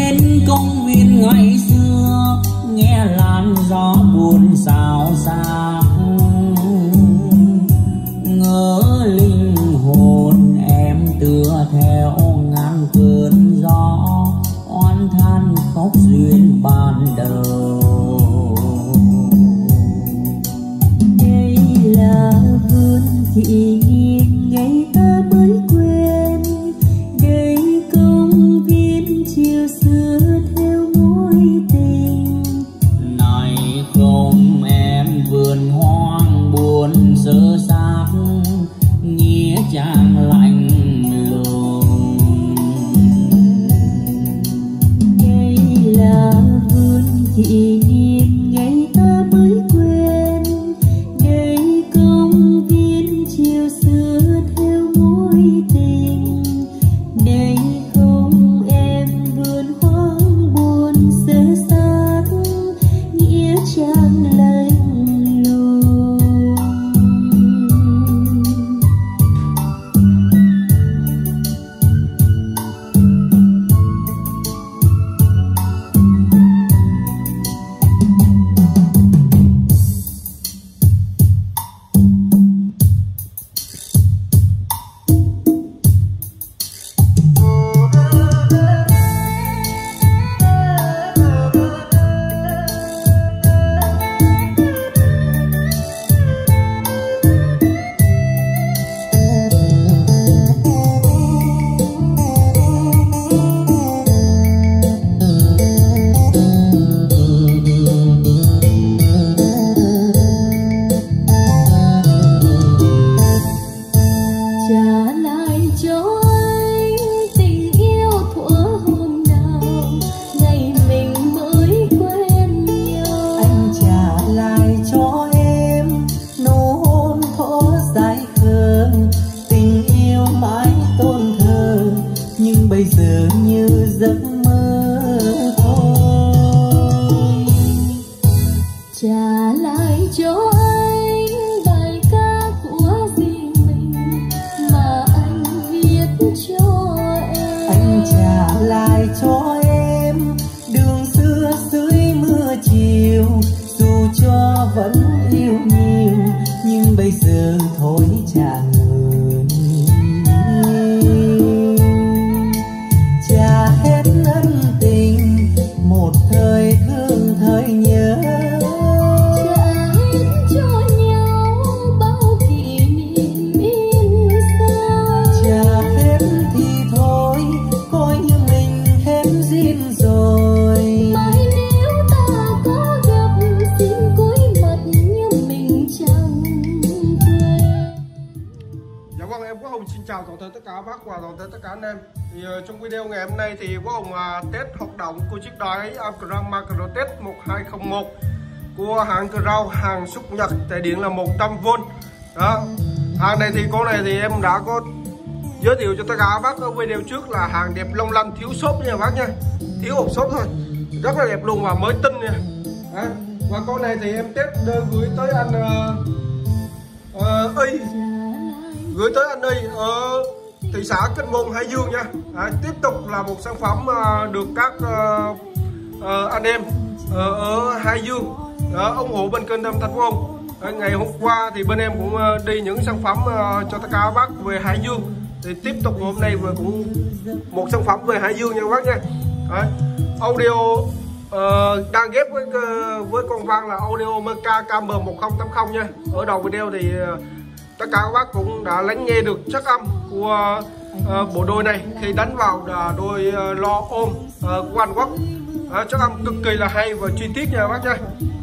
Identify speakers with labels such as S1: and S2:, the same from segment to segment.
S1: bên công viên ngày xưa, nghe làn gió buồn xào xạc, ngỡ linh hồn em tựa theo ngàn cơn gió, oan than khóc duyên ban đầu.
S2: Đây là vườn thị nhiên ngày ta mới quen, đây công viên chiều xưa theo mối tình.
S1: Này không em vườn hoang buồn sơ xác, nghĩa trang lạnh lùng.
S2: Đây là vườn thị nhiên ngày ta mới quen, đây công viên chiều xưa theo mối tình. Đây không em vườn hoang buồn sơ xác, nghĩa trang lạnh lùng. Trả lại cho anh tình yêu thuở hôm nào, ngày mình mới quen nhau.
S3: Anh trả lại cho em nụ hôn thổ dài khờ, tình yêu mãi tôn thờ nhưng bây giờ như giấc mơ thôi.
S2: Trả lại cho anh bài ca của riêng mình mà anh viết cho em.
S3: Anh trả lại cho em đường xưa dưới mưa chiều, dù cho vẫn yêu nhiều nhưng bây giờ thôi trả người. Trả hết ân tình một thời thương thời nhớ,
S2: Trả hết cho nhau bao kỷ niệm in dấu.
S3: trả hết thì thôi coi như mình hết duyên rồi.
S2: Mai nếu ta có gặp xin cúi mặt như mình chẳng quên.
S4: Dạ vâng, em Quốc Hùng xin chào toàn thể tất cả các bác và toàn thể tất cả anh em. Thì trong video ngày hôm nay thì Quốc Hùng test hoạt động của chiếc đài Crown Macro Test 1201 của hãng Crown, hàng xuất Nhật, tại điện là 100V. Đó. Hàng này thì con này thì em đã có giới thiệu cho tất cả các bác ở video trước là hàng đẹp long lanh, thiếu xốp nha bác nha, thiếu hộp xốp thôi, rất là đẹp luôn và mới tinh nha. Đó. Và con này thì em test gửi tới anh Y, gửi tới anh Y ở thị xã Kinh Môn, Hải Dương nha. Tiếp tục là một sản phẩm được các anh em ở Hải Dương ủng hộ bên kênh âm thanh của ông. Ngày hôm qua thì bên em cũng đi những sản phẩm cho tất cả các bác về Hải Dương, thì tiếp tục hôm nay về cũng một sản phẩm về Hải Dương nha các bác nha. Audio đang ghép với con vang là audio Merca KM1080 nha. Ở đầu video thì tất cả các bác cũng đã lắng nghe được chất âm của bộ đôi này khi đánh vào đôi lo ôm của Anh Quốc. Chất âm cực kỳ là hay và chi tiết nha các bác nha.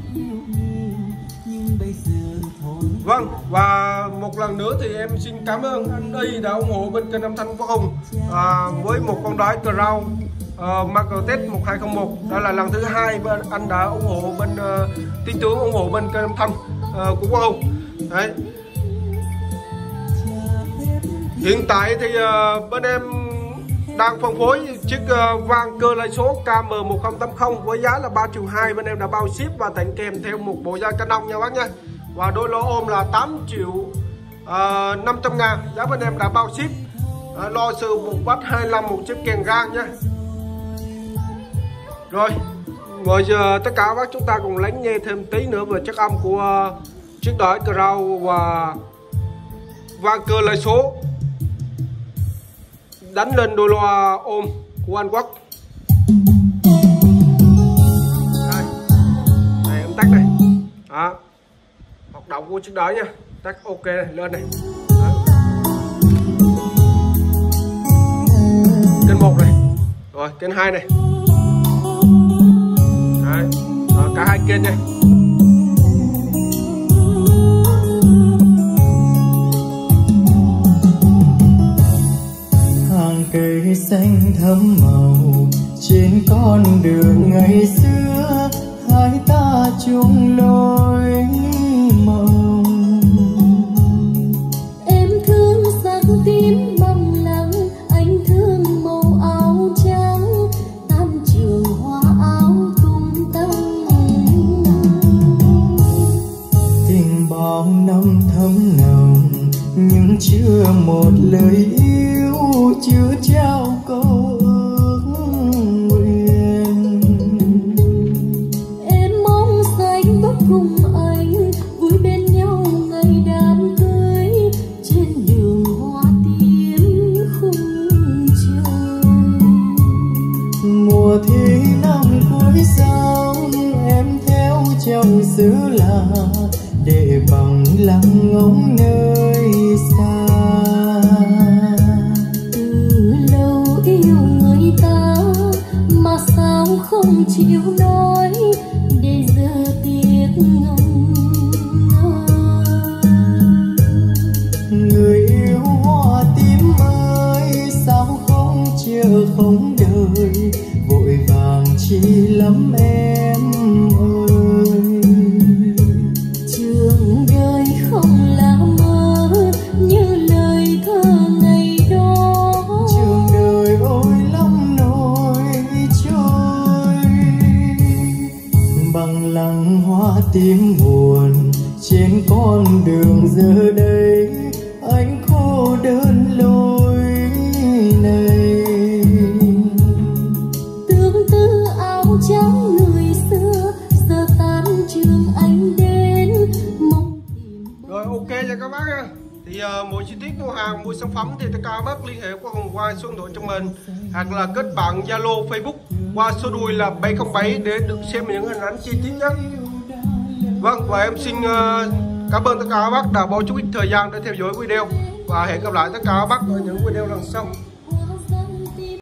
S4: Vâng, và một lần nữa thì em xin cảm ơn anh Y đã ủng hộ bên kênh âm thanh Quốc Hùng với một con đái Crown Macro Test 1201. Đó là lần thứ hai bên anh đã ủng hộ bên tin tưởng ủng hộ bên kênh âm thanh của Quốc Hùng. Đấy. Hiện tại thì bên em đang phân phối chiếc vang cơ lai số KM1080 với giá là 3.2 triệu. Bên em đã bao ship và tặng kèm theo một bộ da Canon nha bác nha. Và đôi lo ôm là 8.500.000, giá bên em đã bao ship. Lo sư 1,25 một chiếc kèn gang nha. Rồi, bây giờ tất cả các bác chúng ta cùng lắng nghe thêm tí nữa về chất âm của chiếc đói crown và vang cơ lấy số đánh lên đôi loa ôm của Anh Quốc. Đây em tắt này. Đó. Hoạt động của chiếc đói nha. Tắt ok này, lên này. Đó. Kênh 1 này. Rồi, kênh 2 này. Đấy. Rồi, cả hai kênh này.
S3: Hàng cây xanh thắm màu trên con đường ngày xưa, hai ta chung lối mộng.
S2: Em thương sắc tím băng lắng, anh thương màu áo trắng, tan trường hoa áo tung tăng.
S3: Tình bao năm thấm nồng nhưng chưa một lời yêu, chưa trao câu ước nguyện.
S2: Em mong xanh bước cùng anh vui bên nhau ngày đám cưới, trên đường hoa tím khung trời.
S3: Mùa thi năm cuối xong em theo chồng xứ lạ, để bằng lặng ngóng nơi xa.
S2: Từ lâu yêu người ta mà sao không chịu nói, để giờ tiếc ngần ngơ.
S3: Người yêu hoa tím ơi, sao không chờ không đợi, vội vàng chi lắm em ơi.
S2: Trường đời không là mơ như lời thơ ngày đó,
S3: Trường đời ôi lắm nỗi trôi. Bằng lăng hoa tím buồn trên con đường giờ đây, anh cô đơn lối này.
S2: tương tư áo trắng người xưa giờ tan trường anh đến mong tìm.
S4: Rồi ok nha các bác nha. Thì mỗi chi tiết mua hàng, mua sản phẩm thì tất cả các bác liên hệ qua Hồng qua số điện thoại cho mình, hoặc là kết bạn Zalo, Facebook qua số đuôi là 707 để được xem những hình ảnh chi tiết nhất. Vâng, và em xin cảm ơn tất cả các bác đã bỏ chút ít thời gian để theo dõi video, và hẹn gặp lại tất cả các bác ở những video lần sau.